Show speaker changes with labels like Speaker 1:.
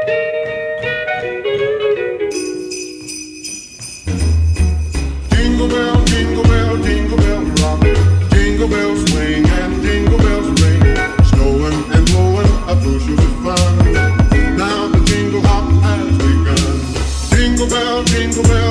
Speaker 1: Jingle bell, jingle bell, jingle bell rock. Jingle bells swing and jingle bells ring. Snowing and blowing a bushel of fun. Now the jingle hop has begun. Jingle bell, jingle bell.